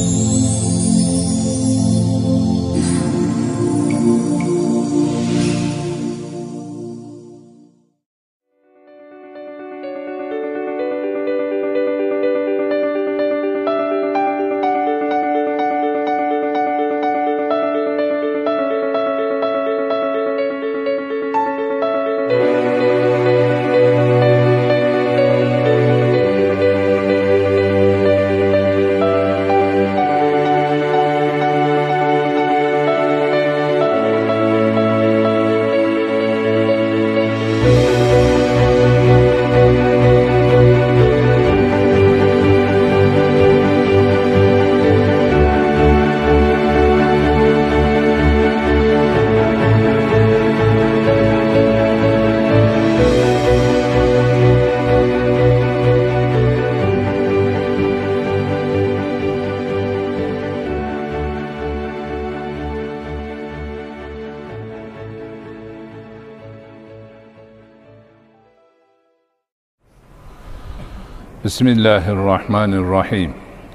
Bismillahirrahmanirrahim.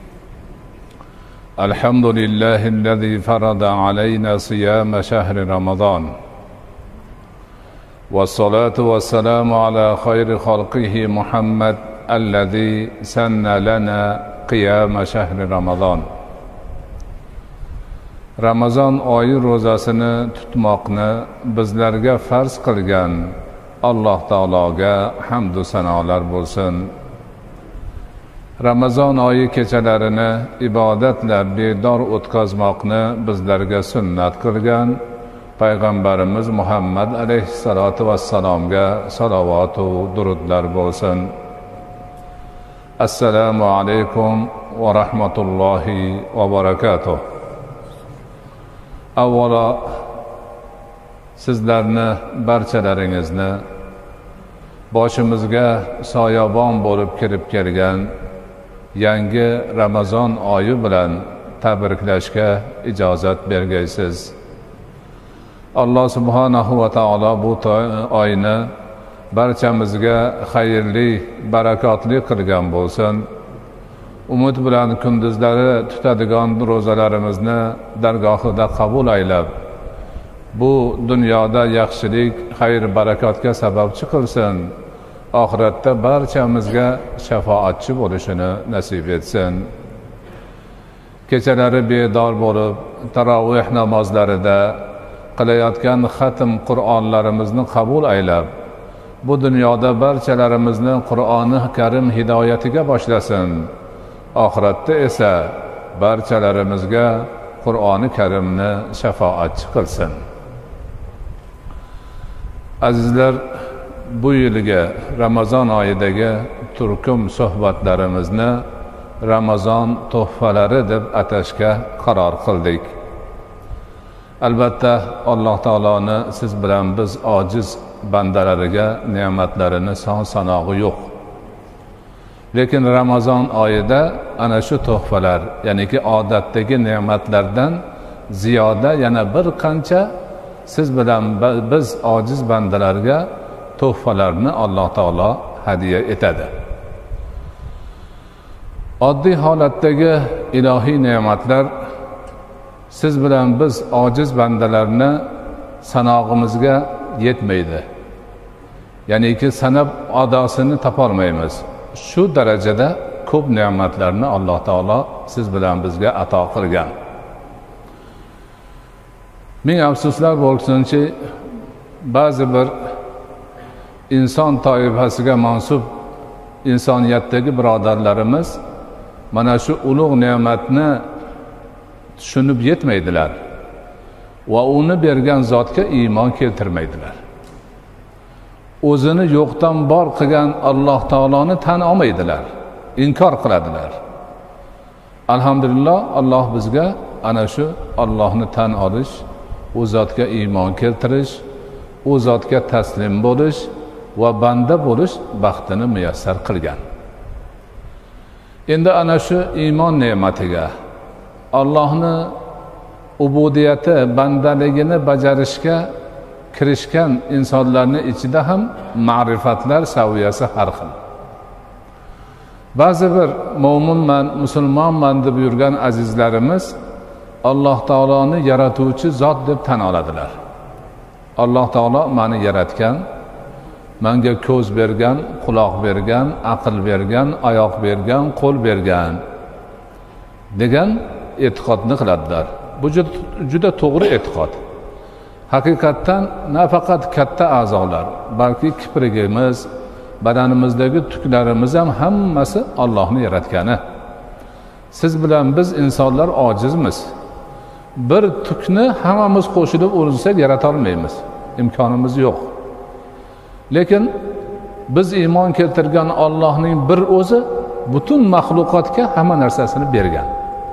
Elhamdülillahi'llezî ferada aleyna siyâme şehri Ramazan. Vessalatu vesselamu ala hayri halqihi Muhammed ellezî senne lena qiyâme şehri Ramazan. Ramazon oyi ro'zasini tutmoqni bizlarga farz qilgan Alloh taologa hamd va sanolar bo'lsin. Ramazon oyi kechalarini ibodatlar bedor o'tkazmoqni bizlarga sunnat qilgan payg'ambarimiz Muhammad alayhissalatu vassalomga salovat va durudlar bo'lsin. Assalomu alaykum va rahmatullohi va barakatuh. Avvalo sizlarni barchalaringizni boshimizga soyabon bo'lib kirib kelgan yangi Ramazon oyi bilan tabriklashga ijozat bergaysiz. Alloh subhanahu va taolo bu oyni barchamizga xayrli, barakotli qilgan bo'lsin. Umid bilan kunduzlari tutadigan ro'zalarimizni dargohida qabul aylab, bu dunyoda yaxshilik, xayr, barakotga sababchi qilsin. Oxiratda barchamizga shafoatchi bo'lishini nasib etsin. Kechalari bedor bo'lib, tarovih namozlarida qilayotgan xatm Qur'onlarimizni qabul aylab, bu dunyoda barchalarimizni Qur'oni Karim hidoyatiga boshlasin. Oxiratda esa barchalarimizga Qur'oni Karimni shafoatchi qilsin. Azizlar, bu yilgi Ramazon oyidagi turkum suhbatlarimizni Ramazon tuhfalari deb atashga qaror qildik. Albatta Alloh taoloni siz bilan biz ojiz bandalariga ne'matlarini son-sanog'i yo'q. Lekin Ramazon oyida ana shu tuhfalar, ya'niki odatdagi ne'matlardan ziyoda yana bir qancha siz bilan biz ojiz bandalarga tuhfalarni Alloh taolo hadiya etadi. Oddiy holatdagi ilohiy ne'matlar siz bilan biz ojiz bandalarni sanog'imizga yetmaydi. Ya'niki sanab adosini topolmaymiz. Shu darajada ko'p ne'matlarni Alloh taolo siz bilan bizga ato qilgan. Ming afsuslar bo'lsinki, ba'zi bir inson toifasiga mansub insoniyatdagi birodarlarimiz mana shu ulug' ne'matni tushunib yetmaydilar va uni bergan zotga iymon keltirmaydilar. O'zini yo'qdan bor qilgan Alloh taoloni tan olmaydilar, inkor qiladilar. Alhamdulillah, Alloh bizga ana shu Allohni tan olish, u zotga iymon keltirish, u zotga taslim bo'lish va banda bo'lish baxtini muyassar qilgan. Endi ana shu iymon ne'matiga, Allohni ubudiyati, bandaligini bajarishga kirishgan insonlarning ichida ham ma'rifatlar saviyasi har xil. ba'zi bir mo'minman, musulmonman deb yurgan azizlarimiz Alloh taoloni yaratuvchi zot deb tan oladilar. Alloh taolo meni yaratgan, menga ko'z bergan, quloq bergan, aql bergan, oyoq bergan, qo'l bergan degan e'tiqodni qiladilar. Bu juda to'g'ri e'tiqod. Haqiqatdan nafaqat katta a'zolar, balki kiprigimiz, badanimizdagi tuklarimiz ham hammasi Allohning yaratgani. Siz bilan biz insonlar ojizmiz. Bir tukni hammamiz qo'shilib urinsak yarata olmaymiz. İmkonimiz yo'q. Lekin biz iymon keltirgan Allohning bir o'zi butun maxluqotga hamma narsasini bergan.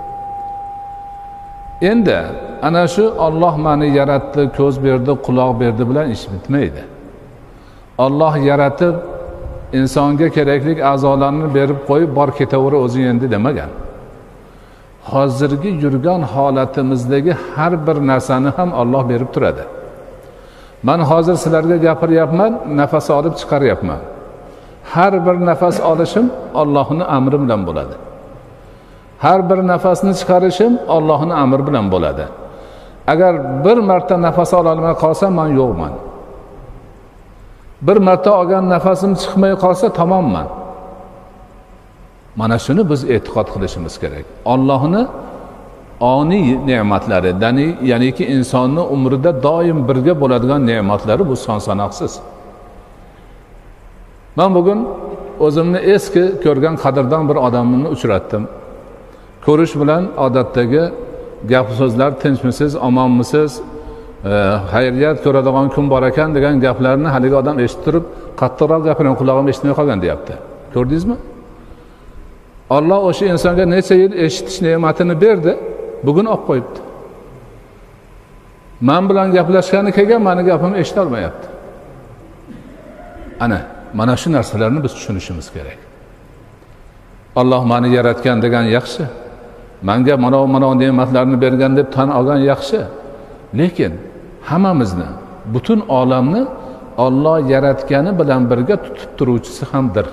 Endi ana shu Alloh meni yaratdi, ko'z berdi, quloq berdi bilan ish bitmaydi. Alloh yaratib insonga kerakli a'zolarni berib qo'yib bor ketaver o'zing endi demagan. Hozirgi yurgan holatimizdagi har bir narsani ham Alloh berib turadi. Men hozir sizlarga gapiryapman, nafas olib chiqaryapman. Har bir nafas olishim Allohning amri bilan bo'ladi. Har bir nafasni chiqarishim Allohning amri bilan bo'ladi. Agar bir marta nafas ola olmay qolsam men yo'qman. Bir marta olgan nafasim chiqmay qolsa tamomman. Mana shuni biz e'tiqod qilishimiz kerak. Allohning oniy ne'matlari, ya'niki insonning umrida doim birga bo'ladigan ne'matlari bu son sanoqsiz. Men bugun o'zimni eski ko'rgan qadrdon bir odamni uchratdim. Ko'rish bilan odatdagi gap so'zlar, tinchmisiz, omonmisiz, xayriyat ko'radigan kun bor ekan degan gaplarni haligi odam eshitib turib, qattiqroq gapiring, qulog'im eshitmay qolgan deyapti. Ko'rdingizmi? Alloh o'sha insonga necha yil eshitish ne'matini berdi, bugun olib qo'yibdi. Men bilan gaplashgani kelgan, meni gapimni eshita olmayapti. Mana shu narsalarni biz tushunishimiz kerak. Alloh meni yaratgan degan yaxshi. Menga mana ne'matlarni bergan deb tan olgan yaxshi. Lekin hammamizni, butun olamni Alloh yaratgani bilan birga tutib turuvchisi hamdir.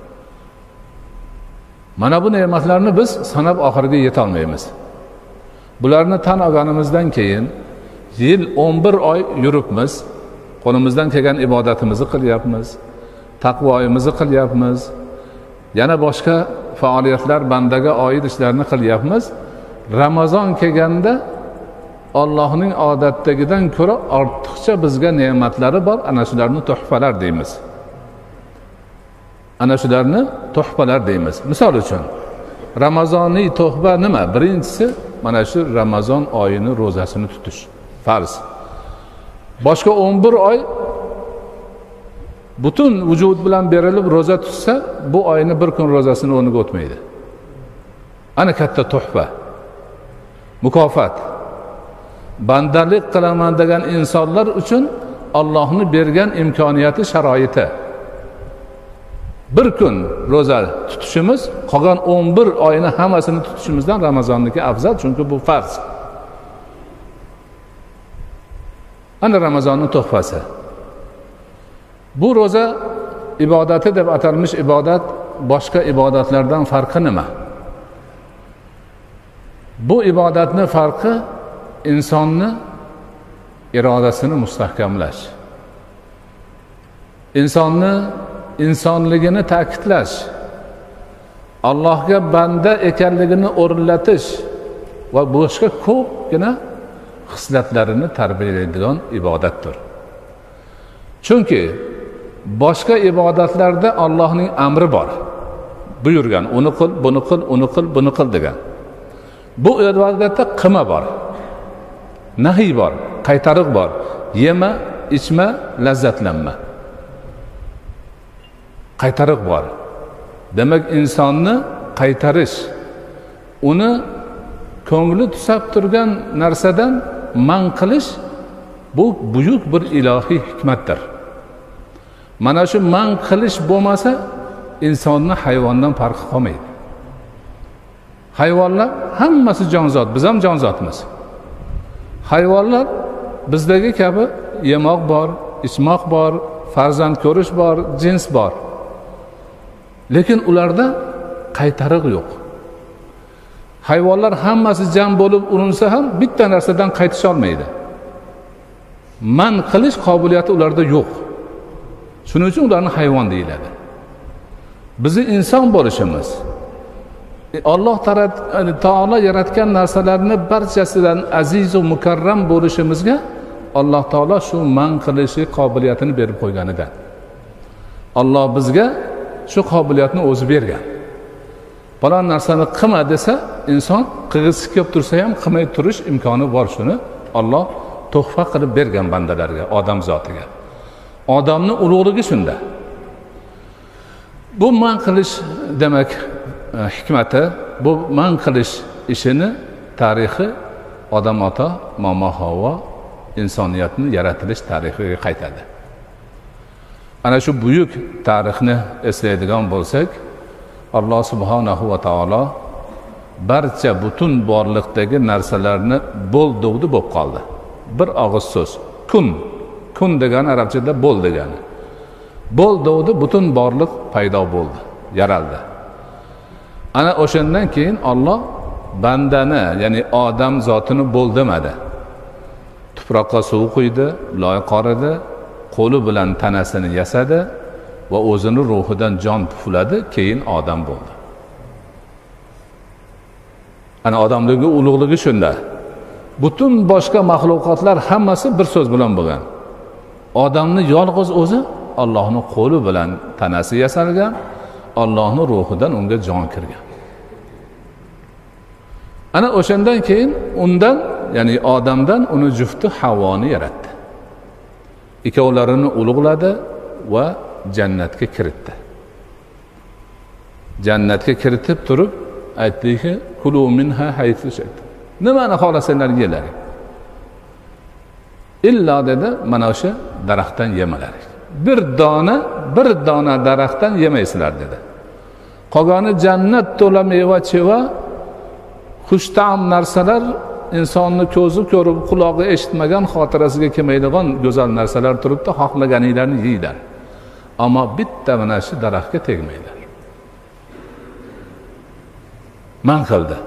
Mana bu ne'matlarni biz sanab oxiriga yeta olmaymiz. Bularni tan olganimizdan keyin yil 11 oy yuribmiz. Qo'limizdan kelgan ibodatimizni qilyapmiz. Taqvoyimizni qilyapmiz. Yana boshqa faoliyatlar, bandaga oid ishlarni qilyapmiz. Ramazon kelganda Allohning odatdagidan ko'ra ortiqcha bizga ne'matlari bor. Ana shularni tuhfalar deymiz. Ana shularni tuhfalar deymiz. Misol uchun Ramazoniy tuhfa nima? Birinchisi mana shu Ramazon oyini ro'zasini tutish farz. Boshqa 11 oy butun vujud bilan berilib ro'za tutsa, bu oyni bir kun ro'zasini o'rniga o'tmaydi. Ana katta tuhfa. Mukofot. Bandalik qilaman degan insonlar uchun Allohning bergan imkoniyati, sharoiti. Bir kun ro'za tutishimiz, qolgan 11 oyni hammasini tutishimizdan Ramazonniki afzal, chunki bu farz. Ana Ramazonning tuhfasi. Bu ro'za ibodati deb atalmish ibodat boshqa ibodatlardan farqi nima? Bu ibodatning farqi insonni irodasini mustahkamlash. Insonni insonligini ta'kidlash. Allohga banda ekanligini o'rnatish va boshqa ko'pgina xislatlarini tarbiyalaydigan ibodatdir. Chunki boshqa ibodatlarda Allohning amri bor. Buyurgan, uni qil, buni qil, uni qil, buni qil degan. Bu ibodatda qilma bor. Nahiy bor, qaytariq bor. Yema, ichma, lazzatlanma. Qaytariq bor. Demak, insonni qaytarish, uni ko'ngli tusab turgan narsadan man qilish, bu buyuk bir ilohiy hikmatdir. Mana shu man qilish bo'lmasa, insonni hayvondan farqi qolmaydi. Hayvonlar hammasi jonzot, biz ham jonzotmiz. Hayvonlar bizdagi kabi yemoq bor, ichmoq bor, farzand ko'rish bor, jins bor. Lekin ularda qaytariq yo'q. Hayvonlar hammasi jam bo'lib urinsa ham bitta narsadan qaytisha olmaydi. Man qilish qobiliyati ularda yo'q. Shuning uchun ularni hayvon deyiladi. Bizi inson bo'lishimiz, Alloh taolo yaratgan narsalarni barchasidan aziz va mukarram bo'lishimizga Alloh taolo shu man qilishi qobiliyatini berib qo'yganidan. Alloh bizga shu qobiliyatni o'zi bergan. Falon narsani qilma desa, inson qilg'isi kelib tursa ham qilmay turish imkoni bor. Shuni Alloh tuhfa qilib bergan bandalarga, odam zotiga. Odamning ulug'ligi shunda. Bu man qilish demak hikmati, bu man qilish ishini tarixi odam ota, momo Havvo insoniyatning yaratilish tarixiga qaytadi. Ana shu buyuk tarixni eslaydigan bo'lsak, Alloh subhanahu va taolo barcha butun borliqdagi narsalarni bo'ldug'di bo'lib qoldi. Bir og'iz so'z, kun. Kun degani arabchada bo'l degani. Bo'ldug'di, butun borliq paydo bo'ldi, yaraldi. Ana o'shandan keyin Alloh bandani, ya'ni odam zotini bo'l demadi. Tuproqqa suv quydi, loy qoridi, qo'li bilan tanasini yasadi va o'zini ruhidan jon pufladi, keyin odam bo'ldi. Ana odamligi ulug'ligi shunda. Butun boshqa mahluqotlar hammasi bir so'z bilan bo'lgan. Odamni yolg'iz o'zi Allohning qo'li bilan tanasi yasalgan, Allohning ruhidan unga jon kirgan. Ana o'shandan keyin undan, ya'ni odamdan uni jufti Havvoni yaratdi. Ikkovlarini ulug'ladi va jannatga kiritdi. Jannatga kiritib turib aytdiki, kulu minha haythu shi'tum. Nimani xohlasanglar yelaring. Illa dedi, mana o'sha daraxtdan yemalaring. Bir dona daraxtdan yemaysizlar dedi. Qolgani jannat to'la meva-cheva, xushtam narsalar, insonni ko'zi ko'rib, qulog'i eshitmagan, xotirasiga kelmaydigan go'zal narsalar turibdi, xohlaganinglarni yeyinglar. Ammo bitta mana shu daraxtga tegmaylar. Man qildi.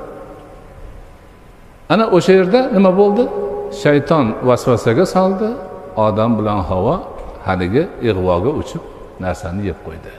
Ana o'sha yerda nima bo'ldi? Shayton vasvasaga soldi, odam bilan Havvo haligi ig'voga uchib narsani yeb qo'ydi.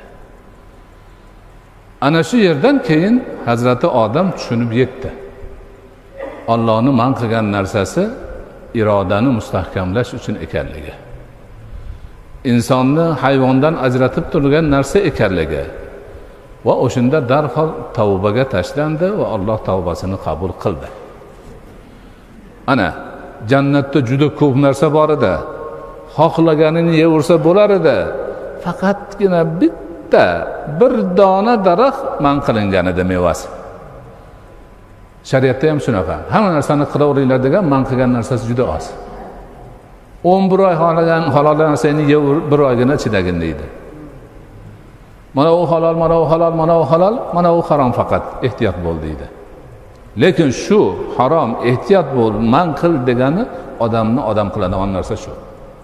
Ana shu yerdan keyin Hazrati Odam tushunib yetdi. Allohning man qilgan narsasi irodani mustahkamlash uchun ekanligi. Insonni hayvondan ajratib turgan narsa ekanligi. Va o'shunda darhol tavbaga tashlandi va Alloh tavbasini qabul qildi. Ana jannatda juda ko'p narsa bor edi. Xohlaganini yeversa bo'lar edi. Faqatgina bitta bir dona daraxt man qilingan edi mevasi. Shariatda ham shunaqa. Hamma narsani qilaveringlar degan man qilgan narsasi juda oz. 11 oy xohlagan halol narsani yever, bir oygina chidagin deydi. Mana u halol, mana u halol, mana u halol, mana u harom, faqat ehtiyot bo'l deydi. Lekin shu harom, ehtiyot bo'l, man qil degani odamni odam qiladigan narsa shu.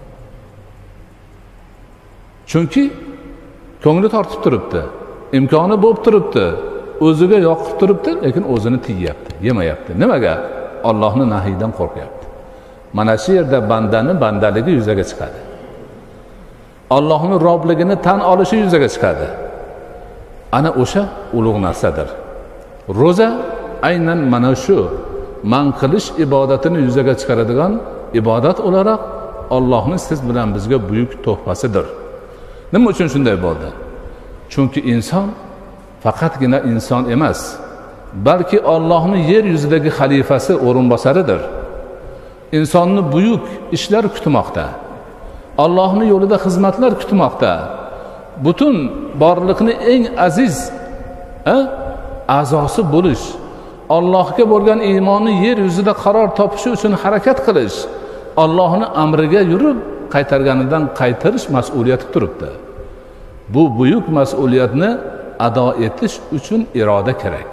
Chunki ko'ngli tortib turibdi, imkoni bo'lib turibdi, o'ziga yoqib turibdi, lekin o'zini tiyyapti, yemayapti. Nimaga? Allohning nahiyidan qo'rqyapti. Mana shu yerda bandaligi yuzaga chiqadi. Allohning robligini tan olishi yuzaga chiqadi. Ana o'sha ulug' narsadir. Roza aynan mana shu man qilish ibodatini yuzaga chiqaradigan ibodat o'laroq Allohning siz bilan bizga buyuk tuhfasidir. Nima uchun shunday bo'ldi? Chunki inson faqatgina inson emas, balki Allohning yer yuzidagi xalifasi, o'rinbosaridir. Insonni buyuk ishlar kutmoqda. Allohning yo'lida xizmatlar kutmoqda. Butun borliqni eng aziz a'zosi bo'lish, Allohga bo'lgan iymonni yer yuzida qaror topishi uchun harakat qilish, Allohning amriga yurib qaytarganidan qaytarish mas'uliyati turibdi. Bu buyuk mas'uliyatni ado etish uchun iroda kerak.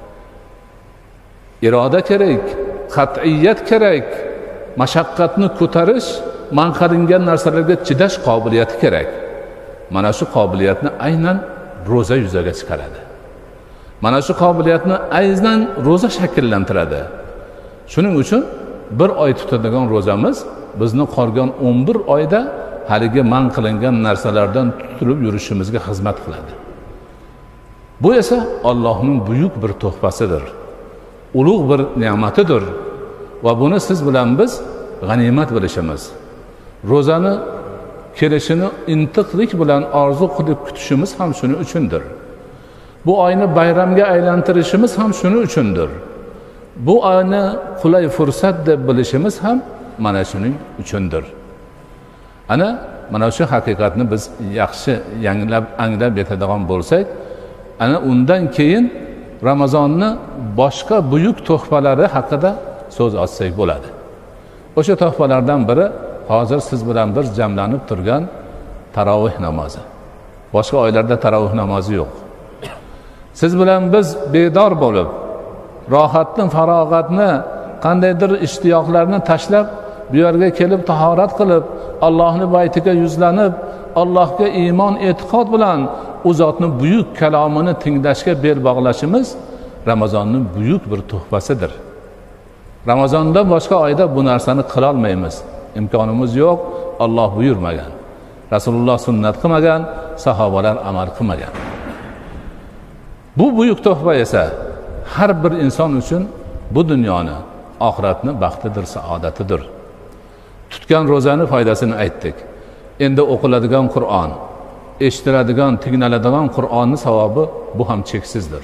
Iroda kerak, qat'iyat kerak, mashaqqatni ko'tarish, man qilingan narsalarga chidash qobiliyati kerak. Mana shu qobiliyatni aynan roza yuzaga chiqaradi. Mana shu qobiliyatni aynan ro'za shakllantiradi. Shuning uchun bir oy tutadigan ro'zamiz bizni qolgan 11 oyda haligi man qilingan narsalardan tutilib yurishimizga xizmat qiladi. Bu esa Allohning buyuk bir tuhfasidir. Ulug' bir ne'matidir va buni siz bilan biz g'animat bilishimiz, ro'zani kelishini intiqlik bilan orzu qilib kutishimiz ham shuning uchundir. Bu oyni bayramga aylantirishimiz ham shuning uchundir. Bu oyni qulay fursat deb bilishimiz ham mana shuning uchundir. Mana shu haqiqatni biz yaxshi anglab yetadigan bo'lsak, undan keyin Ramazonni boshqa buyuk tuhfalari haqida so'z ochsak bo'ladi. O'sha tuhfalardan biri hozir siz bilan bir jamlanib turgan tarovih namozi. Boshqa oylarda tarovih namozi yo'q. Siz bilan biz bedor bo'lib, rohatni, farog'atni, qandaydir ishtiyoqlarni tashlab, bu yerga kelib tahorat qilib, Allohning baytiga yuzlanib, Allohga iymon, e'tiqod bilan u zotning buyuk kalomini tinglashga bel bog'lashimiz Ramazonning buyuk bir tuhfasidir. Ramazondan boshqa oyda bu narsani qila olmaymiz. İmkonimiz yo'q, Alloh buyurmagan. Rasululloh sunnat qilmagan, sahobalar amal qilmagan. Bu buyuk tuhfa esa har bir inson uchun bu dunyoni, oxiratni baxtidir, saodatidir. Tutgan ro'zani foydasini aytdik. Endi o'qiladigan Qur'on, eshitiladigan, tinglanadigan Qur'onning savobi bu ham cheksizdir.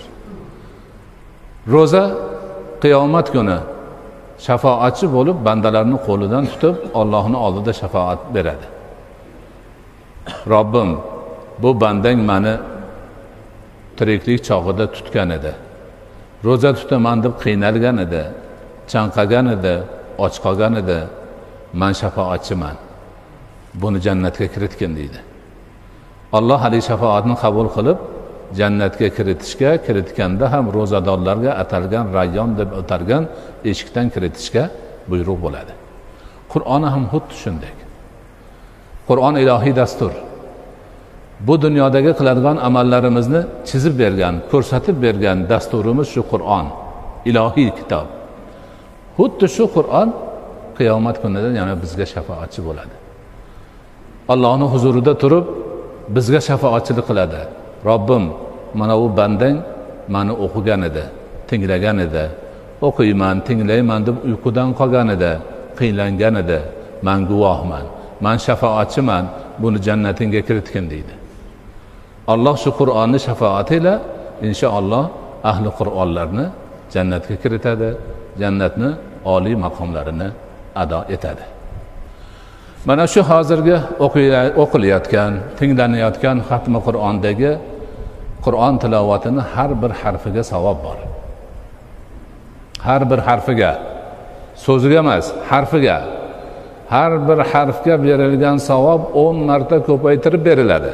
Ro'za qiyomat kuni shafoatchi bo'lib bandalarning qo'lidan tutib Allohning oldida shafoat beradi. Robbim, bu bandang meni tiriklik chog'ida tutgan edi. Ro'za tutaman deb qiynalgan edi, chanqagan edi, och qolgan edi. Men shafoatchiman. Buni jannatga kiritgin deydi. Alloh hali shafoatni qabul qilib jannatga kiritganda ham ro'zadorlarga atalgan Rayyon deb o'targan eshikdan kiritishga buyruq bo'ladi. Qur'oni ham xuddi shunday. Qur'on ilohiy dastur. Bu dunyodagi qiladigan amallarimizni chizib bergan, ko'rsatib bergan dasturimiz shu Qur'on, ilohiy kitob. Xuddi shu Qur'on qiyomat kunida yana bizga shafoatchi bo'ladi. Allohning huzurida turib bizga shafoatchilik qiladi. Robbim, mana bu bandang meni o'qigan edi, tinglagan edi. O'qiyman, tinglayman deb uyqudan qolgan edi, qiynlangan edi. Men guvohman. Men shafoatchiman. Buni jannatingga kiritgin deydi. Alloh shu Qur'onni shafoati ila inshaalloh ahli Qur'onlarni jannatga kiritadi, jannatni oliy maqomlarini ado etadi. Mana shu hozirgi o'qilayotgan, tinglanayotgan xatmi Qur'ondagi Qur'on tilovatini har bir harfiga savob bor. Har bir harfiga, so'ziga emas, harfiga. Har bir harfga berilgan savob 10 marta ko'paytirib beriladi.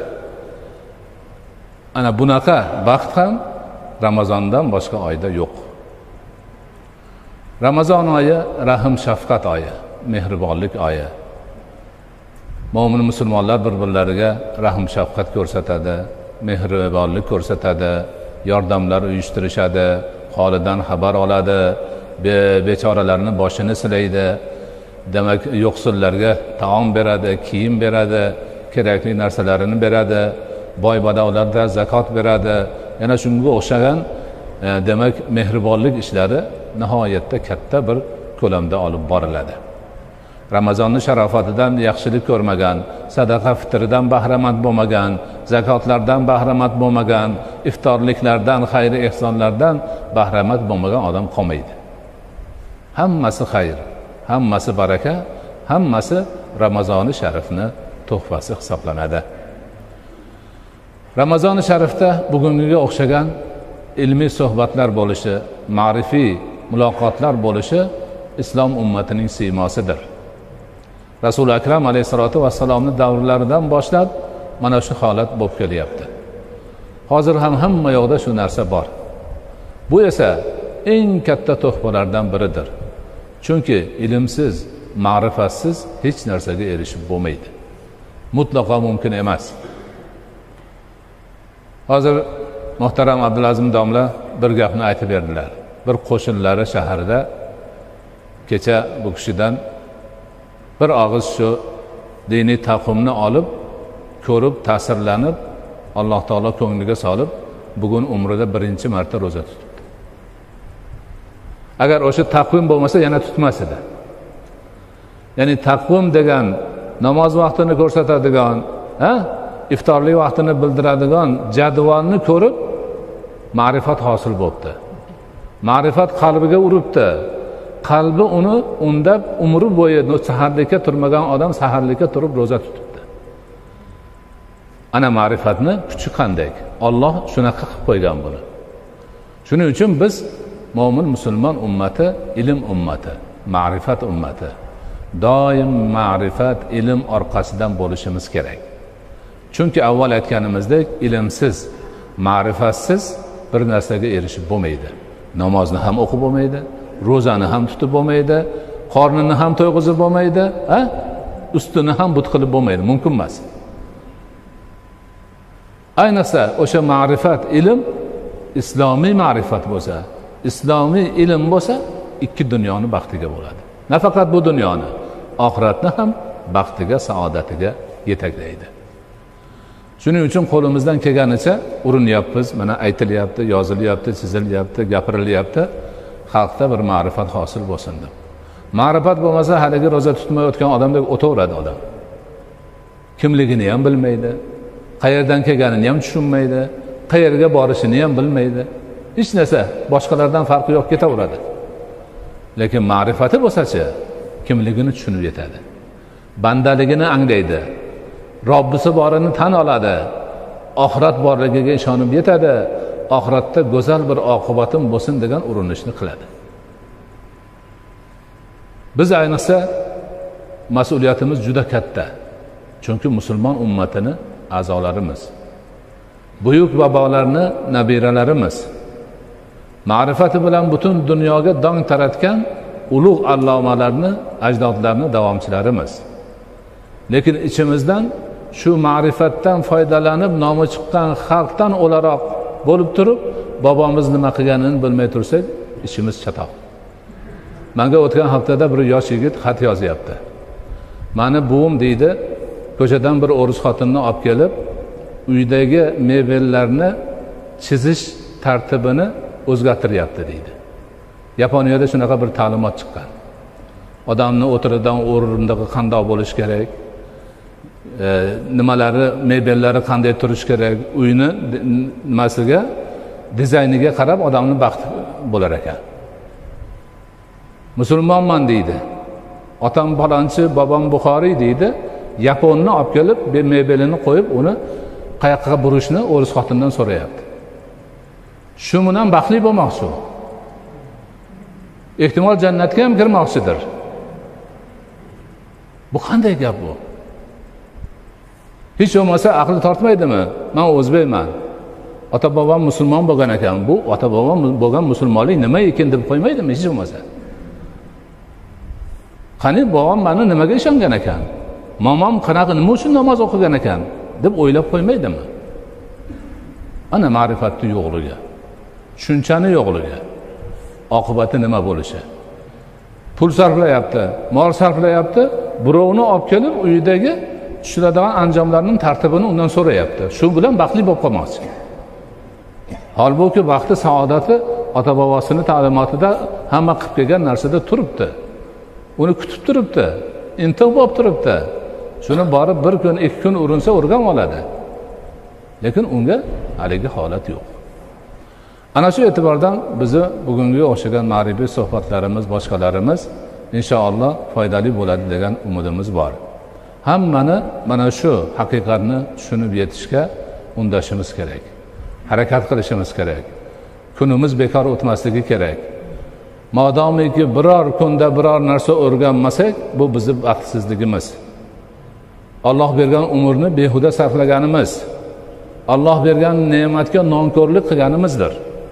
Ana bunaqa baxt ham Ramazondan boshqa oyda yo'q. Ramazon oyi rahim shafqat oyi, mehribonlik oyi. Mo'min musulmonlar bir-birlariga rahim shafqat ko'rsatadi, mehribonlik ko'rsatadi, yordamlar uyushtirishadi, holidan xabar oladi, bechoralarning boshini silaydi. Demak, yo'qsullarga taom beradi, kiyim beradi, kerakli narsalarini beradi, boy badavlarga zakot beradi. Yana shunga o'xshagan demak mehribonlik ishlari nihoyatda katta bir ko'lamda olib boriladi. Ramazonning sharofatidan yaxshilik ko'rmagan, sadaqa fitridan bahramand bo'lmagan, zakotlardan bahramand bo'lmagan, iftorliklardan, xayr ehsonlardan bahramand bo'lmagan odam qolmaydi. Hammasi xayr, hammasi baraka, hammasi Ramazoni sharifni tuhfasi hisoblanadi. Ramazoni sharifda bugungiga o'xshagan ilmiy suhbatlar bo'lishi, ma'rifiy muloqotlar bo'lishi islom ummatining siymosidir. Rasul akram alayhisolatu vassalomning davrlaridan boshlab mana shu holat bo'lib kelyapti. Hozir ham hamma yoqda shu narsa bor. Bu esa eng katta tuhfalardan biridir. Chunki ilmsiz, ma'rifatsiz hech narsaga erishib bo'lmaydi. Mutlaqo mumkin emas. Hozir muhtaram Abdulazim domla bir gapni aytib berdilar. Bir qo'shnilari shaharda kecha bu kishidan bir og'iz shu diniy taqvimni olib, ko'rib, ta'sirlanib, Alloh taolo ko'ngliga solib, bugun umrida birinchi marta ro'za tutibdi. Agar o'sha taqvim bo'lmasa, yana tutmas edi. Ya'ni taqvim degan namoz vaqtini ko'rsatadigan, iftorlik vaqtini bildiradigan jadvalni ko'rib ma'rifat hosil bo'libdi. Ma'rifat qalbiga uribdi. Qalbi unda umri bo'yi saharlikka turmagan odam saharlikka turib ro'za tutibdi. Ana ma'rifatni kuchi qanday? Alloh shunaqa qilib qo'ygan buni. Shuning uchun biz mo'min musulmon ummati, ilm ummati, ma'rifat ummati. Doim ma'rifat, ilm orqasidan bo'lishimiz kerak. Chunki avval aytganimizdek, ilmsiz, ma'rifatsiz bir narsaga erishib bo'lmaydi. Namozni ham o'qib bo'lmaydi, ro'zani ham tutib bo'lmaydi, qornini ham to'yg'izib bo'lmaydi, ustini ham but qilib bo'lmaydi, mumkin emas. Ayniqsa o'sha ma'rifat, ilm islomiy ma'rifat bo'lsa, islomiy ilm bo'lsa, ikki dunyoni baxtiga bo'ladi. Nafaqat bu dunyoni, oxiratni ham baxtiga, saodatiga yetaklaydi. Shuning uchun qo'limizdan kelganicha urinyapmiz, mana aytilyapti, yozilyapti, chizilyapti, gapirilyapti, xalqda bir ma'rifat hosil bo'lsin deb. Ma'rifat bo'lmasa, haligi ro'za tutmayotgan odamdek o'taveradi odam. Kimligini ham bilmaydi, qayerdan kelganini ham tushunmaydi, qayerga borishini ham bilmaydi. Hech narsa boshqalardan farqi yo'q, ketaveradi. Lekin ma'rifati bo'lsa-chi, kimligini tushunib yetadi. Bandaligini anglaydi. Robbisi borini tan oladi. Oxirat borligiga ishonib yetadi. Oxiratda go'zal bir oqibatim bo'lsin degan urinishni qiladi. Biz ayniqsa mas'uliyatimiz juda katta. Chunki musulmon ummatining a'zolarimiz. Buyuk babolarni nabiralarimiz. Ma'rifati bilan butun dunyoga dong taratgan ulug' allomalarni, ajdodlarni davomchilarimiz. Lekin ichimizdan shu ma'rifatdan foydalanib nomi chiqqan xalqdan o'laroq bo'lib turib, bobomiz nima qilganini bilmay tursak, ichimiz chatoq. Menga o'tgan haftada bir yosh yigit xat yozyapti. Mani buvim deydi, ko'chadan bir o'ris xotinni olib kelib, uydagi mebellarni chizish tartibini o'zgartiryapti deydi. Yaponiyada shunaqa bir ta'limot chiqqan. Odamni o'tiradigan o'rindig'i qanday bo'lish kerak, nimalari, mebellari qanday turish kerak, uyni nimasiga, dizayniga qarab odamni baxti bo'lar ekan. Musulmonman deydi. Otam palonchi, bobom Buxoriy deydi. Yaponni olib kelib, mebelini qo'yib, uni qayoqqa burishni o'ris xotindan so'rayapti. Shu bilan baxtli bo'lmoqchi. Ehtimol jannatga ham kirmoqchidir. Bu qanday gap bu? Hech bo'lmasa aqli tortmaydimi? Men o'zbekman. Ota-bobom musulmon bo'lgan ekan. Bu ota-bobom bo'lgan musulmonlik nima ekan deb qo'ymaydimi hech bo'lmasa? Qani bobom meni nimaga ishongan ekan? Momom qanaqa nima uchun namoz o'qigan ekan deb o'ylab qo'ymaydimi? Ana ma'rifatni yo'qligi, tushunchani yo'qligi, oqibati nima bo'lishi? Pul sarflayapti, mol sarflayapti, birovni olib kelib uyidagi tushiradigan anjomlarning tartibini undan so'rayapti. Shu bilan baxtli bo'lib qolmoqchi. Holbuki baxti, saodati ota-bobosining ta'limotida hamma qilib kelgan narsada turibdi. Uni kutib turibdi, intiq bo'lib turibdi. Shuni borib bir kun, ikki kun urinsa o'rgan oladi. Lekin unga haligi holat yo'q. Ana shu e'tibordan bizni bugungi o'xshagan ma'rifiy suhbatlarimiz, boshqalarimiz inshaalloh foydali bo'ladi degan umidimiz bor. Hammani mana shu haqiqatni tushunib yetishga undashimiz kerak. Harakat qilishimiz kerak. Kunimiz bekor o'tmasligi kerak. Modomiki biror kunda biror narsa o'rganmasak, bu bizning baxtsizligimiz. Alloh bergan umrni behuda sarflaganimiz, Alloh bergan ne'matga nonko'rlik qilganimizdir.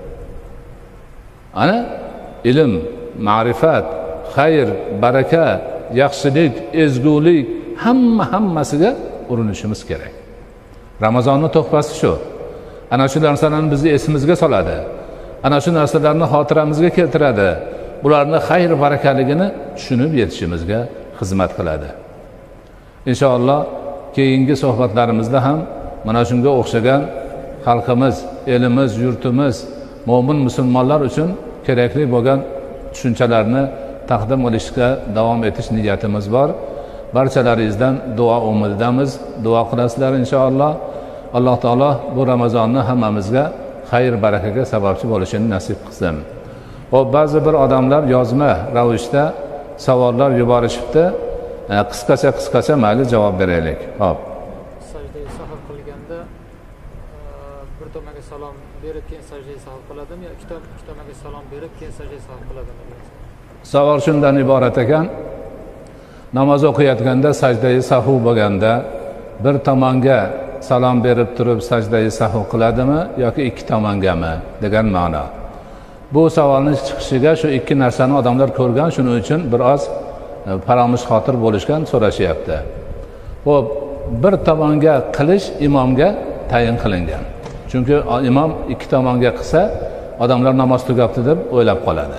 Ana ilm, ma'rifat, xayr, baraka, yaxshilik, ezgulik hammasiga urinishimiz kerak. Ramazonning tuhfasi shu. Ana shu narsalarni bizni esimizga soladi. ana shu narsalarni xotiramizga keltiradi. Bularni xayr barakaligini tushunib yetishimizga xizmat qiladi. Inshaalloh keyingi suhbatlarimizda ham mana shunga o'xshagan xalqimiz, elimiz, yurtimiz, mo'min musulmonlar uchun kerakli bo'lgan tushunchalarni taqdim qilishga davom etish niyatimiz bor. Barchalaringizdan duo umididamiz. Duo qilasizlar inshaalloh. Alloh taolo bu Ramazonni hammamizga xayr barakaga sababchi bo'lishini nasib qilsin. Hop, ba'zi bir odamlar yozma ravishda savollar yuborishibdi. Qisqacha mayli javob beraylik. Hop. Sajdaga sahv qilganda bir tomonga salom berib keyin sajdaga sahv qiladimi yo ikki tomonga salom berib keyin sajdaga sahv qiladimi? Savol shundan iborat ekan. Namoz o'qiyotganda sajdai sahv bo'lganda bir tomonga salom berib turib sajdai sahv qiladimi yoki ikki tomongami degan ma'no. Bu savolning chiqishiga shu ikki narsani odamlar ko'rgan, shuning uchun biroz faromush xotir bo'lishgan so'rashyapti. Xo'p, bir tomonga qilish imomga tayin qilingan. Chunki imom ikki tomonga qilsa, odamlar namoz tugabdi deb o'ylab qoladi.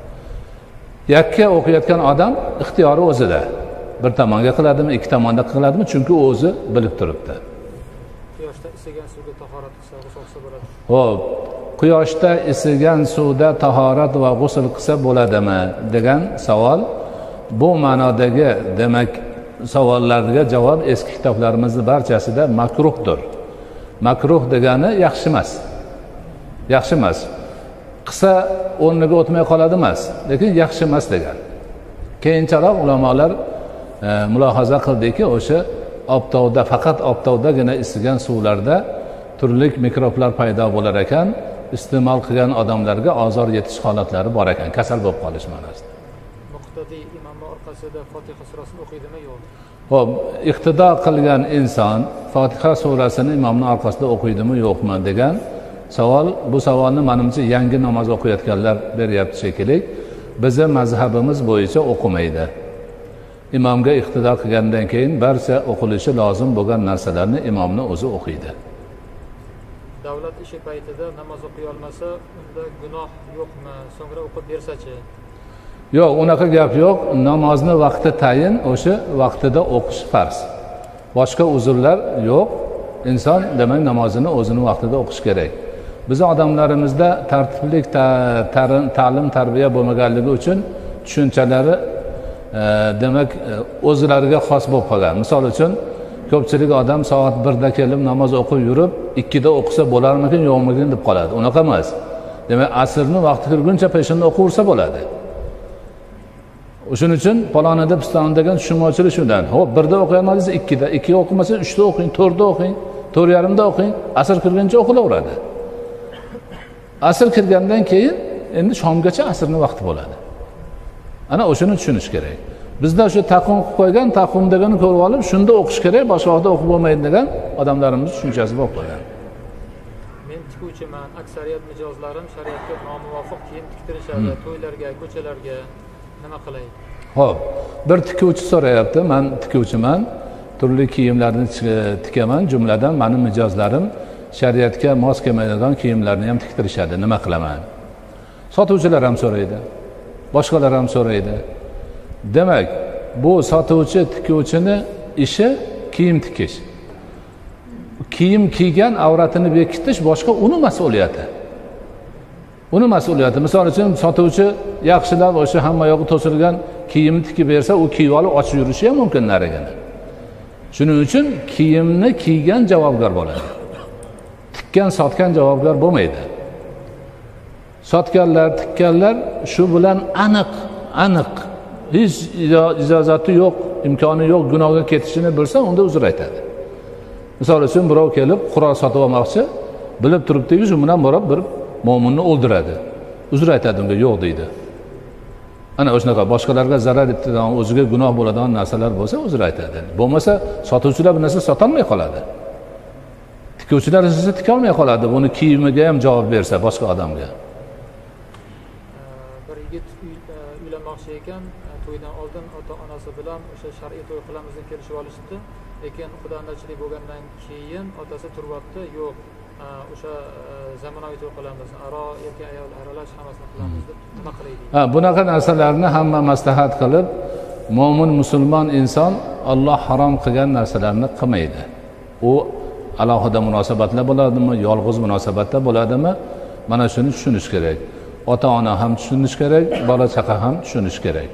Yakka o'qiyotgan odam ixtiyori o'zida. Bir tomonga qiladimi, ikki tomonda qiladimi? Chunki o'zi bilib turibdi. Quyoshda isigan suvga tahorat qilsa, g'usl qilsa bo'ladi. Xo'p, quyoshda isigan suvda tahorat va g'usl qilsa bo'ladimi degan savol. Bu ma'nodagi demak savollarga javob eski kitoblarimizning barchasida makruhdir. Makruh degani yaxshi emas. Yaxshi emas. Qilsa o'rniga o'tmay qoladi emas, lekin yaxshi emas degan. Keyinchalik ulamolar mulohaza qildiki, o'sha obtovda, faqat obtovdagina isigan suvlarda turli mikroblar paydo bo'lar ekan, iste'mol qilgan odamlarga ozor yetish holatlari bor ekan, kasal bo'lib qolish ma'nosida. Muqtadiy imomning orqasida Fotiha surasini o'qiydimi yo'q? Xo'p, iqtido qilgan inson Fotiha surasini imomning orqasida o'qiydimi yo'qmi degan savol. Bu savolni menimcha yangi namoz o'qiyotganlar beryapti shekilli. Bizning mazhabimiz bo'yicha o'qimaydi. Imomga iqtido qilgandan keyin barcha o'qilishi lozim bo'lgan narsalarni imomning o'zi o'qiydi. Davlat ishi paytida namoz o'qiy olmasa, unda gunoh yo'qmi? So'ngra o'qib bersa-chi? Yo'q, unaqa gap yo'q. Namozni vaqti tayin, o'sha vaqtida o'qish farz. Boshqa uzrlar yo'q. Inson demak namozini o'zining vaqtida o'qish kerak. Bizning odamlarimizda tartiblik, ta'lim, tarbiya bo'lmaganligi uchun tushunchalari demak o'zlariga xos bo'lib qolgan. Misol uchun ko'pchilik odam soat 1 da kelib namoz o'qib yurib, 2 da o'qisa bo'larmikin, yo'qmikin deb qoladi. Unaqa emas. Demak, asrni vaqti kirguncha peshinda o'qiversa bo'ladi. O'shuning uchun palonida piston degan tushunmovchilik shundan. Xo'p, 1 da o'qiyolmadingiz, 2 da, 2 o'qimasa 3 da o'qing, 4 da o'qing, 4:30 da o'qing, asr kirguncha o'qilaveradi. Asr kirgandan keyin endi shomgacha asrning vaqti bo'ladi. Ana o'shani tushunish kerak. Bizda shu taqvim qilib qo'ygan, taqvim deganini ko'rib olib, shunda o'qish kerak, boshqa vaqtda o'qib bo'lmaydi degan odamlarimiz tushunchasi bo'lib qolgan. Men tikuvchiman, aksariyat mijozlarim shariatga nomuvofiq kiyim tiktirishadi, to'ylarga, ko'chalarga. Nima qilay? Xo'p, bir tikuvchi so'rayapti. Men tikuvchiman, turli kiyimlarni tikaman, jumladan mening mijozlarim shariatga mos kelmaydigan kiyimlarni ham tiktirishadi. Nima qilaman? Sotuvchilar ham so'raydi. Boshqalar ham so'raydi. Demak, bu sotuvchi, tikuvchini ishi kiyim tikish. Kiyim kiygan avratini bekitish boshqa uni mas'uliyati. Uni mas'uliyati. Misol uchun sotuvchi yaxshilab o'sha hamma yog'i to'silgan kiyimni tikib bersa, u kiyib olib ochib yurishi ham mumkin narigini. Shuning uchun kiyimni kiygan javobgar bo'ladi. Tikkan, sotgan javobgar bo'lmaydi. Sotganlar, tikkanlar shu bilan aniq hech ijozati yo'q, imkoni yo'q, gunohga ketishini bilsa, unda uzr aytadi. Misol uchun birov kelib qurol sotib olmoqchi, bilib turibdi-ki, shu bilan borib bir mo'minni o'ldiradi. Uzr aytadi unga, yo'q deydi. Ana o'shanaqa boshqalarga zarar etadigan, o'ziga gunoh bo'ladigan narsalar bo'lsa, uzr aytadi. Bo'lmasa sotuvchilar bu narsa sotolmay qoladi. Tikuvchilar esa tikolmay qoladi. Buni kiyimiga ham javob bersa boshqa odamga. Bir yigit uylanmoqchi ekan, to'ydan oldin ota-onasi bilan o'sha shar'iy to'y qilamiz deb kelishib olishdi. Lekin xudoandachilik bo'lgandan keyin otasi turyapti, yo'q, o'sha zamonaviy to'y qilamiz, erkak ayol aralash hammasini qilamiz deb nima qilaylik? Bunaqa narsalarni hamma maslahat qilib, mo'min musulmon inson Alloh harom qilgan narsalarni qilmaydi. U alohida munosabatlar bo'ladimi, yolg'iz munosabatda bo'ladimi? Mana shuni tushunish kerak. Ota-ona ham tushunish kerak, bola chaqa ham tushunish kerak.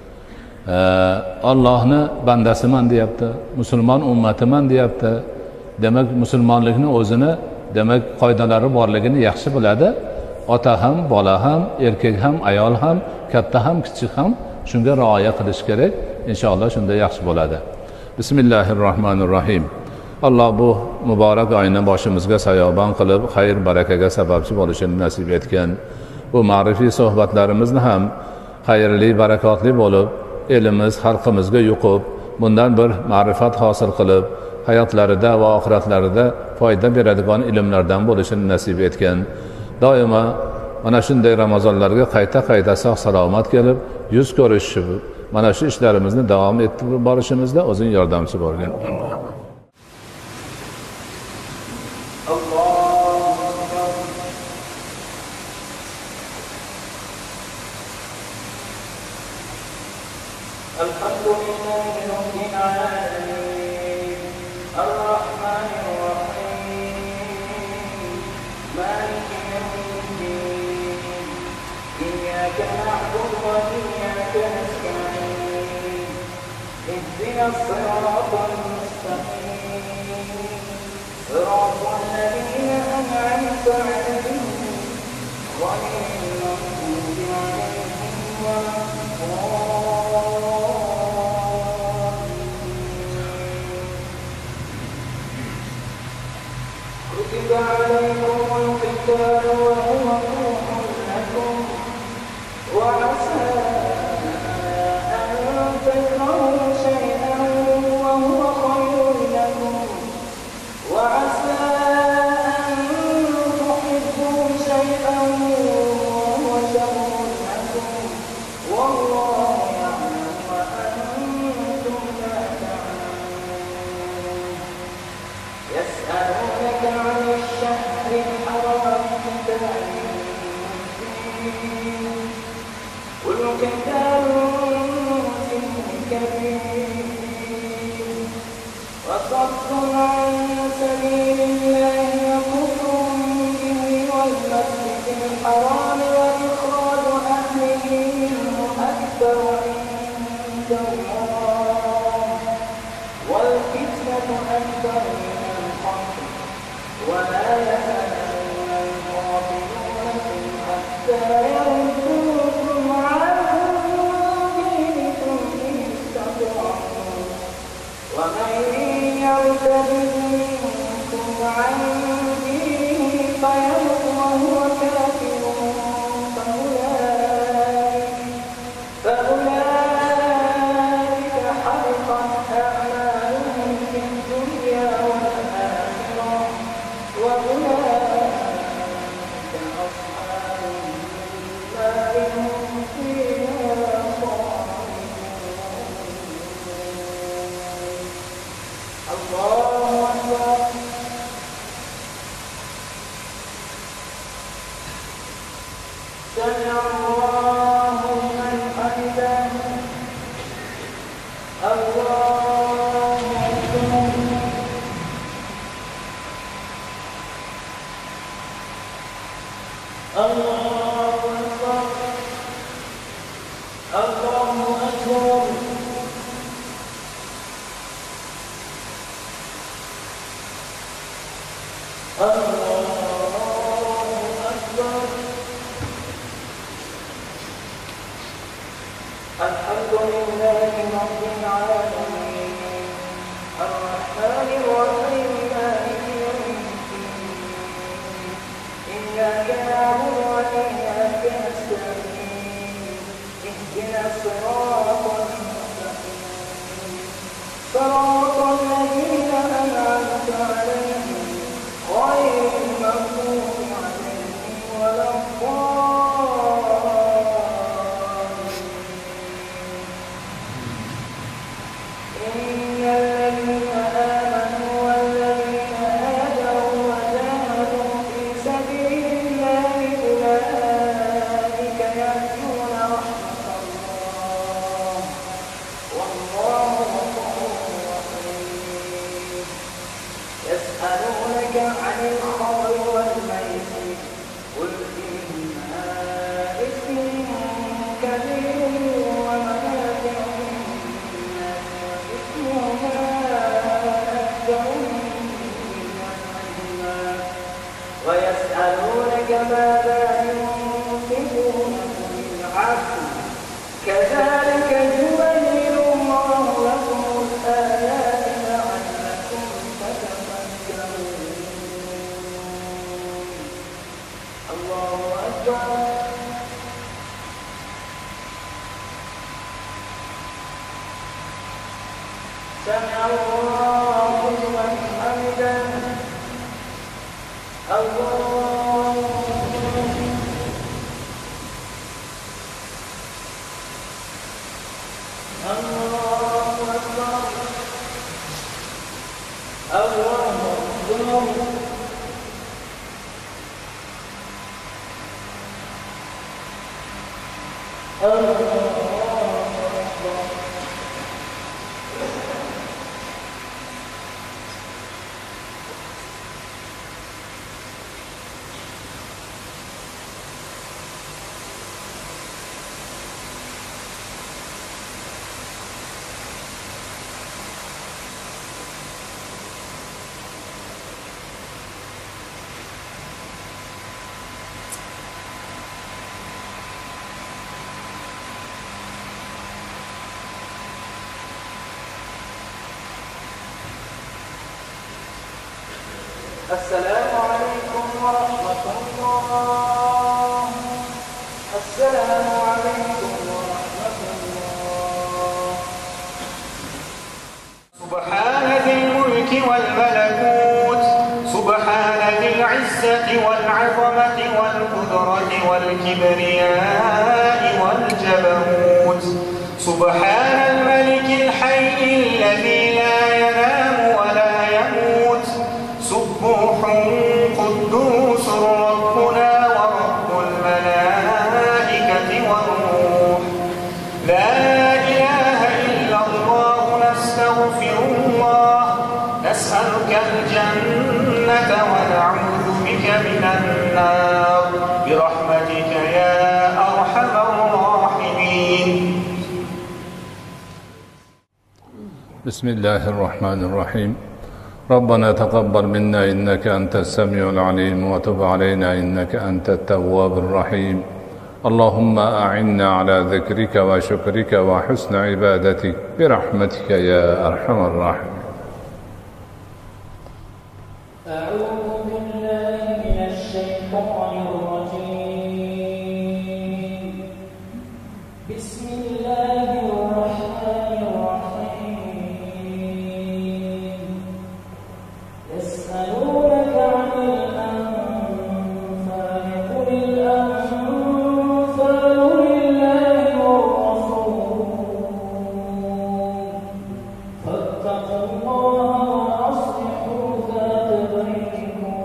Allohni bandasiman deyapti, musulmon ummatiman deyapti. Demak, musulmonlikni o'zini, demak, qoidalari borligini yaxshi biladi. Ota ham, bola ham, erkak ham, ayol ham, katta ham, kichik ham shunga rioya qilish kerak. Inshaalloh shunda yaxshi bo'ladi. Bismillahirrohmanirrohim. Alloh bu muborak oyni boshimizga sayoban qilib, xayr barakaga sababchi bo'lishini nasib etgan. Bu ma'rifiy suhbatlarimizni ham xayrli, barakotli bo'lib, elimiz, xalqimizga yuqib, bundan bir ma'rifat hosil qilib, hayotlarida va oxiratlarida foyda beradigan ilmlardan bo'lishini nasib etgan. Doimo mana shunday Ramazonlarga qayta sog' salomat kelib, yuz ko'rishib, mana shu ishlarimizni davom ettirib borishimizda o'zing yordamchi bo'lgin. الصراط المستقيم صراط الذين أنعمت عليهم غير المغضوب عليهم ولا الضالين كتب عليكم القتال وهو كره لكم وعسى أن تكرهوا شيئا وهو خير لكم وعسى أن تحبوا شيئا وهو شر لكم والله يعلم وأنتم لا تعلمون يسألونك عن الشهر الحرام قتال فيه قل قتال فيه كبير وصد عن سبيل الله وكفر به والمسجد الحرام وإخراج أهله منه أكبر عند الله والفتنة أكبر من القتل ولا يزالون يقاتلونكم حتى يردوكم عن دينكم إن استطاعوا ومن يرتد منكم عن دينه فيمت وهو كافر فأولئك حبطت أعمالهم في الدنيا والآخرة وأولئك أصحاب النار هم فيها خالدون الله أكبر سمع الله لمن حمده الله أكبر الله أكبر الله أكبر الله أكبر الحمد لله رب العالمين الرحمن الرحيم مالك يوم الدين إياك نعبد وإياك نستعين اهدنا الصراط المستقيم صراط الذين أنعمت عليهم غير المغضوب عليهم ولا الضالين إن الذين آمنوا والذين هاجروا وجاهدوا سمع الله لمن حمده الله أكبر الله أكبر السلام عليكم ورحمة الله. السلام عليكم ورحمة الله. سبحان ذي الملك والملكوت، سبحان ذي العزة والعظمة والقدرة والكبرياء والجبروت، سبحان الملك الحي الذي لا ينام ولا يموت، سبوح قدوس ربنا ورب الملائكة والروح، لا إله إلا الله نستغفر الله، نسألك الجنة ونعوذ بك من النار برحمتك يا أرحم الراحمين. بسم الله الرحمن الرحيم. ربنا تقبل منا إنك أنت السميع العليم وتب علينا إنك أنت التواب الرحيم. اللهم أعنا على ذكرك وشكرك وحسن عبادتك برحمتك يا أرحم الراحمين. أعوذ بالله من الشيطان الرجيم. بسم الله الرحمن الرحيم. يسألونك عن الأنفال قل الأنفال لله والرسول فاتقوا الله وأصلحوا ذات بينكم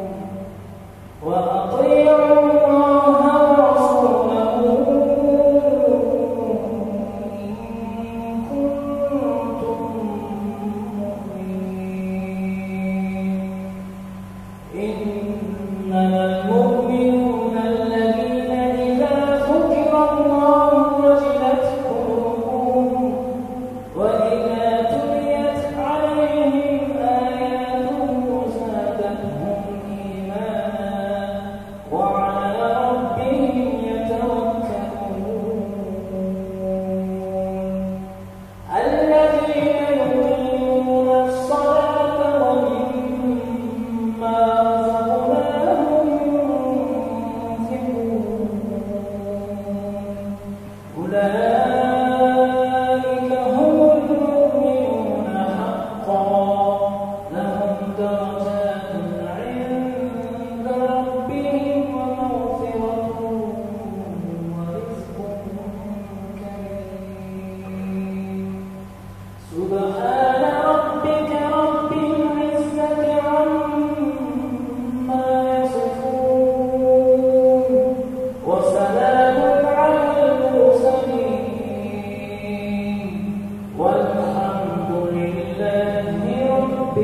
وأطيعوا الله ورسوله إن كنتم مؤمنين. إنما المؤمنون الذين إذا ذكر الله وجلت قلوبهم وإذا تليت عليهم آياته زادتهم إيمانا وعلى ربهم يتوكلون. الذين يقيمون الصلاة ومما رزقناهم ينفقون أولئك هم المؤمنون حقا لهم درجات عند ربهم ومغفرة ورزق كريم. سبحان ربك رب العزة عما يصفون وسلام على المرسلين والحمد لله رب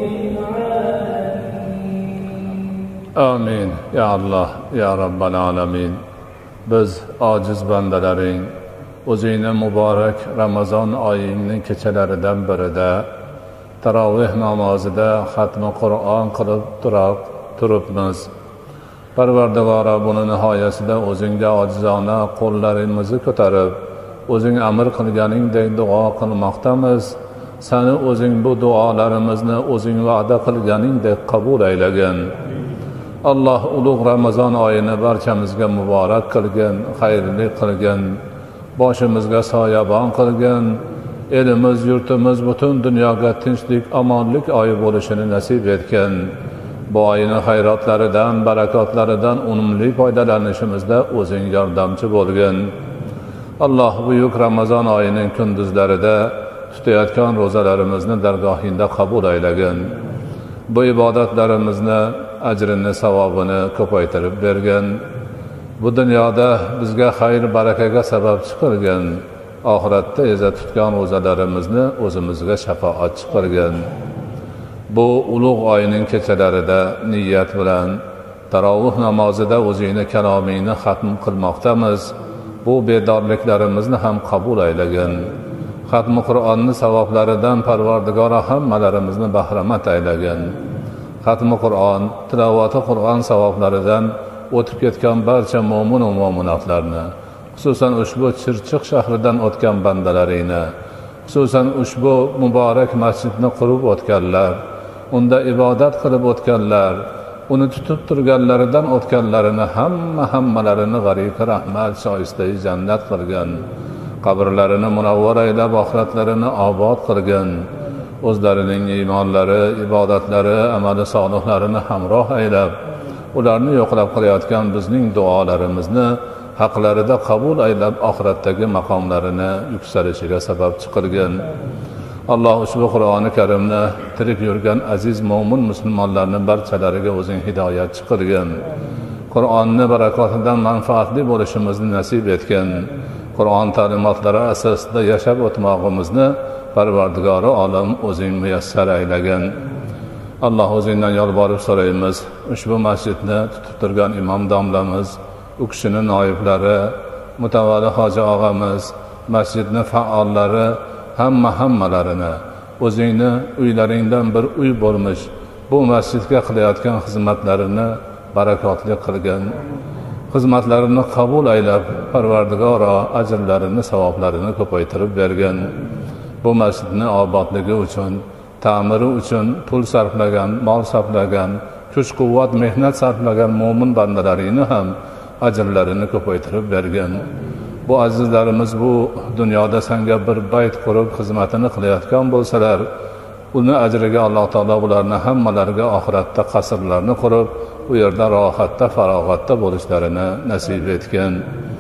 العالمين. Amin. Ya Allah, ya Rabbal Alamin. Biz ojiz bandalaring o'zingni muborak Ramazon oyining kechalaridan birida taroveh namozida xatmi Qur'on qilib turibmiz. Parvardigora buni nihoyasida o'zingga ojizona qo'llarimizni ko'tarib o'zing amr qilganingdek duo qilmoqdamiz. Sani o'zing bu duolarimizni o'zing va'da qilganingdek qabul aylagin. Allah ulug' Ramazon oyini barchamizga muborak qilgin, xayrli qilgin, boshimizga soyabon qilgin. elimiz, yurtimiz, butun dunyoga tinchlik, omonlik oyi bo'lishini nasib etgin. Bu oyning xayrotlaridan, barakotlaridan unumli foydalanishimizda o'zing yordamchi bo'lgin. Alloh buyuk Ramazon oyining kunduzlarida tutayotgan ro'zalarimizni dargohingda qabul aylagin. Bu ibodatlarimizni ajrini, savobini ko'paytirib bergin. Bu dunyoda bizga xayr, barakaga sababchi qilgin. Oxiratda eza tutgan ro'zalarimizni o'zimizga shafoatchi qilgin. Bu ulug' oyning kechalarida niyat bilan tarovih namozida o'zingni kalomingni xatm qilmoqdamiz. Bu bedorliklarimizni ham qabul aylagin. Xatmi Qur'onni savoblaridan Parvardigor hammalarimizni bahramand aylagin. Xatmi Qur'on, tilovati Qur'on savoblaridan o'tib ketgan barcha mo'min va mo'minotlarni, xususan ushbu Chirchiq shahridan o'tgan bandalaringni, xususan ushbu muborak masjidni qurib o'tganlar, unda ibodat qilib o'tganlar, uni tutib turganlaridan o'tganlarini hammalarini g'arib rahmat shoistai jannat qilgin. Qabrlarini munavvar aylab, oxiratlarini obod qilgin. O'zlarining iymonlari, ibodatlari, amali solihlarini hamroh aylab, ularni yo'qlab qilayotgan bizning duolarimizni haqlarida qabul aylab, oxiratdagi maqomlarini yuksalishiga sababchi qilgin. Alloh ushbu Qur'oni Karimni tirik yurgan aziz mo'min musulmonlarni barchalariga o'zing hidoyatchi qilgin. Qur'onni barakotidan manfaatli bo'lishimizni nasib etgin. Qur'on ta'limotlari asosida yashab o'tmog'imizni Parvardigori olam o'zing muyassar aylagin. Alloh o'zingdan yolborib so'raymiz, ushbu masjidni tutib turgan imom domlamiz, u kishining noiblari, Mutavalli hoji og'amiz, masjidni faollari, hammalarini o'zingni uylaringdan bir uy bo'lmish bu masjidga qilayotgan xizmatlarini barakotli qilgin. Xizmatlarini qabul aylab, Parvardigoro ajrlarini, savoblarini ko'paytirib bergin. Bu masjidni obodligi uchun, ta'miri uchun pul sarflagan, mol sarflagan, kuch-quvvat, mehnat sarflagan mo'min bandalaringni ham ajrlarini ko'paytirib bergin. Bu azizlarimiz bu dunyoda senga bir bayt qurib xizmatini qilayotgan bo'lsalar, uni ajriga Alloh taolo ularni hammalariga oxiratda qasrlarni qurib, bu yerda rohatda, farog'atda bo'lishlarini nasib etgin.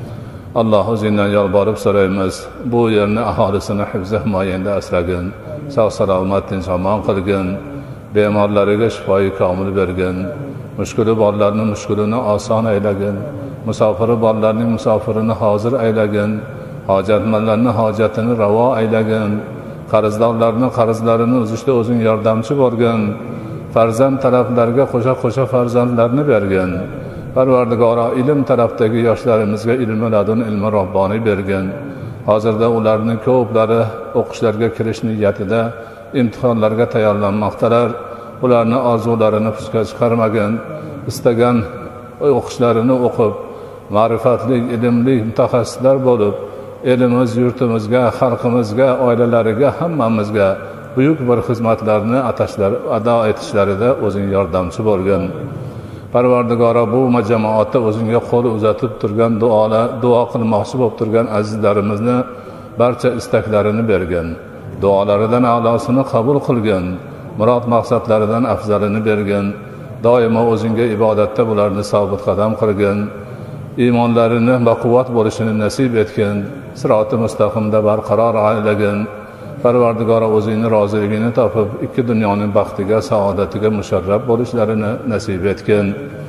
Alloh o'zingdan yolborib so'raymiz, bu yerni aholisini hifz-i himoyangda asragin, sog' salomat, tinch omon qilgin, bemorlariga shifoi komil bergin, mushkuli borlarning mushkulini oson aylagin, musofiri borlarning musofirini hozir aylagin, hojatmandlarning hojatini ravo aylagin, qarzdorlarning qarzlarini uzishda o'zing yordamchi bo'lgin, farzand talablariga qo'sha farzandlarni bergin. Parvardigoro ilm tarafdagi yoshlarimizga ilmi ladun, ilmi robboniy bergin. Hozirda ularning ko'plari o'qishlarga kirish niyatida imtihonlarga tayyorlanmoqdalar. Ularni orzularini puchga chiqarmagin. Istagan o'qishlarini o'qib, ma'rifatli, ilmli mutaxassislar bo'lib, elimiz, yurtimizga, xalqimizga, oilalariga, hammamizga buyuk bir xizmatlarni ado etishlarida o'zing yordamchi bo'lgin. Parvardigoro bu jamoatda o'zingga qo'l uzatib turgan duo qilmoqchi bo'lib turgan azizlarimizni barcha istaklarini bergin. Duolaridan a'losini qabul qilgin. Murod maqsadlaridan afzalini bergin. Doimo o'zingga ibodatda bularni sobit qadam qilgin. Iymonlarini baquvvat bo'lishini nasib etgin. Siroti mustaqimda barqaror aylagin. Parvardigoro o'zingni roziligini topib, ikki dunyoning baxtiga, saodatiga musharraf bo'lishlarini nasib etgin.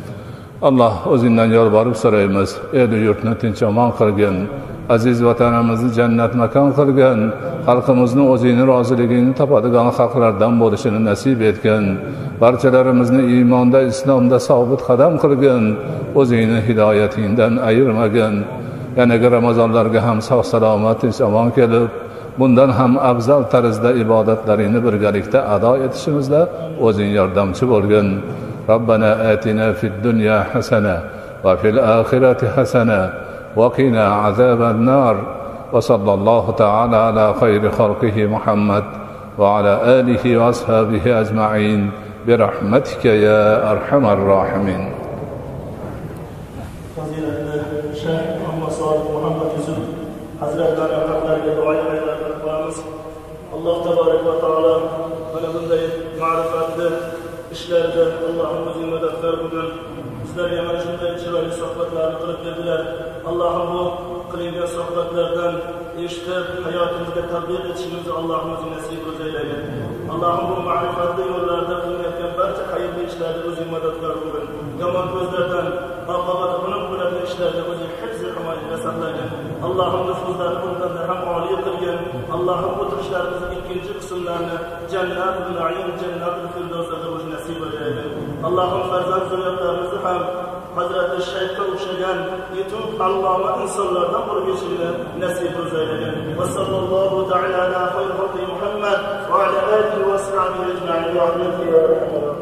Alloh o'zingdan yolborib so'raymiz, el yurtni tinch omon qilgin, aziz vatanimizni jannat makon qilgin, xalqimizni o'zingni roziligini topadigan xalqlardan bo'lishini nasib etgin. Barchalarimizni iymonda, islomda sobit qadam qilgin, o'zingni hidoyatingdan ayirmagin. Yanagi Ramazonlarga ham sog' salomat, tinch omon kelib, bundan ham afzal tarzda ibodatlaringni birgalikda ado etishimizda o'zing yordamchi bo'lgin. Robbana atina fid dunya hasana va fil oxirati hasana va qina azaban nar. Va sallallohu ta'ala ala xayri xalqihi Muhammad va ala alihi va ashabihi ajma'in bi rahmatika ya arhamar rohimin. Fazilatli Shayx Muhammad Solih Muhammad Yusuf Hazratlari haqlariga duo qilamiz. Allah tebarek ve teala bana bunday ma'rifatli işlerde Allah'ın özü medetkar bugün bizlerge mana shunday chiroyli suhbatlarni qilib berdilar. Allohim bu qilingan suhbatlardan eshitib hayotimizga tatbiq etishimizni Allohim o'zi nasib qilsin. Allohim bu ma'rifatli yo'llarda qilinayotgan barcha xayrli ishlarda o'zi madadkor bo'lgin. Yomon ko'zlardan oqibati xunuk bo'ladigan ishlarda o'zi hifz-i himoyada saqlagin. Allohim nufuzlarni bundan ham oliy qilgin. Allohim o'tirishlarimizni ikkinchi qismlarini jannatul na'im, jannatul firdavsda o'zi nasib qilsin. Allohim farzand zurriyatlarimizni ham Hazreti Şeyh'e o'xshagan yetuk alloma insonlardan bo'lib yetishini nasib qilsin. Va sallallohu ta'ala ala xayri xalqi Muhammad va ala alihi va sahbihi ajma'in.